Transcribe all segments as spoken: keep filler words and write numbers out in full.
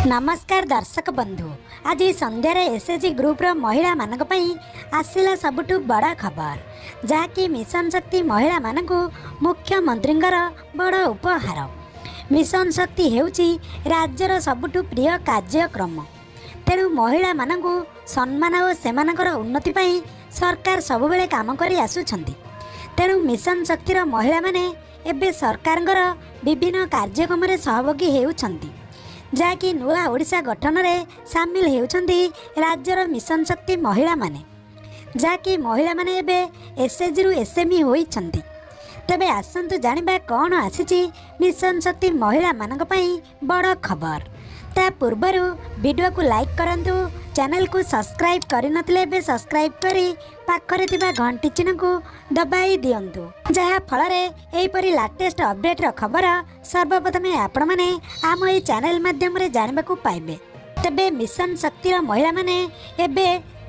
नमस्कार दर्शक बंधु। आज संध्यार एसएचजी ग्रुप्र महिला मानक पई आसिला सबुठु बड़ा खबर जहाँकि मिशन शक्ति महिला मानकु मुख्यमंत्री बड़ उपहार। मिशन शक्ति हेउची राज्यर सबुठु प्रिय कार्यक्रम। तेणु महिला मानकु सम्मान और सेमानकर उन्नति पई सरकार सबुबेले काम करि आसुछंती। तेणु मिशन शक्तिर महिला माने एबे सरकारंगर विभिन्न कार्यक्रम रे सहभागी हेउछंती जहाँकि नुआ ओडिशा गठन में सामिल होउछंती राज्यर मिशन शक्ति महिला माने जहाँकि महिला माने एबे एसएचजी रु एसएमई होइछंती। तबे आसंतु जानिबा कौन आसीची मिशन शक्ति महिला मानक पई बड़ खबर। ता पूर्वरु वीडियो को लाइक करंतु, चैनल को सब्सक्राइब करिनथिले एबे सब्सक्राइब करी पाखरे थिबा घंटी चिन्ह को दबाई दियंतु, जहा फलरे एही परी लेटेस्ट अपडेट र खबर सर्वप्रथमे आपण माने आम ए चैनल माध्यम रे जानिबा को पाइबे। तबे मिशन शक्ति र महिला माने एबे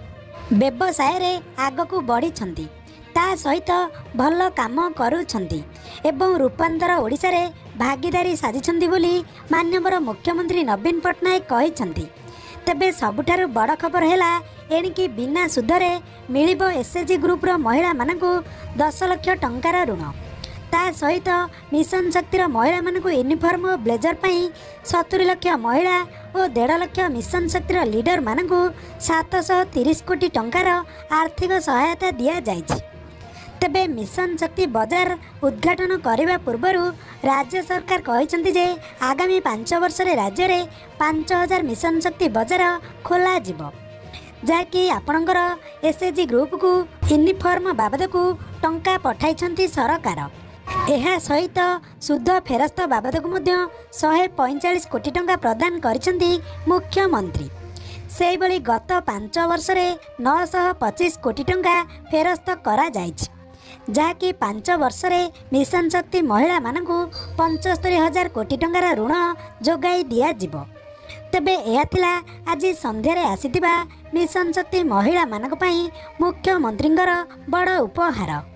व्यवसाय रे आग को बढ़ी छंती, ता सहित भल काम करूछंती एवं रूपांतर ओडिशा रे भागीदारी साजिछंती बोली माननीय मुख्यमंत्री नवीन पट्टनायक कहिछंती। तेबे सबुठारु बड़ खबर हैला एणिकी बिना सुधरे मिलिबो एसएचजी ग्रुप्र महिला मानकु दस लाख टंकार ऋण। ता सहित मिशन शक्तिर महिला मानकु यूनिफॉर्म और ब्लेजर पई सत्तरी लाख महिला और डेढ़ लाख मिशन शक्तिर लीडर मानकु सात सौ तीस कोटी टंकार आर्थिक सहायता दिया जाइछि। तेबे मिशन शक्ति बाजार उद्घाटन करने पूर्वर राज्य सरकार कहते जे आगामी पांच वर्ष रे राज्य रे पांच हजार मिशन शक्ति बाजार खोला जिवो, जहाँकि आपणकर एसएचजी ग्रुप को यूनिफॉर्म बाबद को टंका पठाइछंती सरकार। एहा सहित शुद्ध फेरस्त बाबद को मध्य सौ पैंतालीस कोटी टंका प्रदान करिछंती मुख्यमंत्री। सेही भली गत पांच वर्ष रे नौ सौ पच्चीस कोटी टंका फेरस्त करा जाइछि, जहाँकि पांच वर्ष रे मिशन शक्ति महिला मानकु पंचस्तरी हजार कोटी टंकार ऋण जोगाई दिया जिवो। तेबे यह थिला आज संध्यारे आसीथिबा मिशन शक्ति महिला मानक पई मुख्यमंत्रींकर बड़ उपहार।